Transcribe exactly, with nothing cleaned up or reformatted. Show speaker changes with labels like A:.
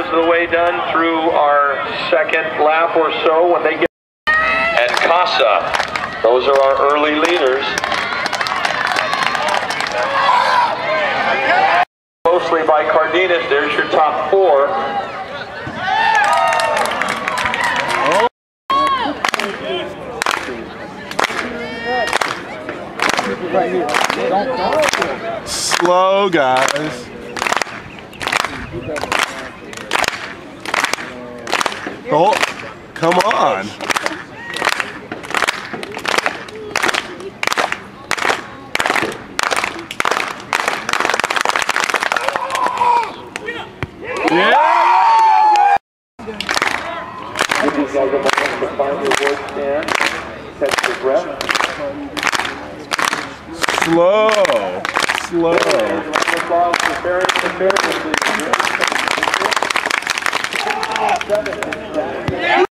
A: of the way done through our second lap or so when they get. And Casa, those are our early leaders. Mostly by Cardenas, there's your top four.
B: Slow, guys. Oh, come on. Yeah!
A: Give these guys a moment to find your wood stand, catch your breath.
B: Slow, slow.
A: Prepare, prepare, prepare.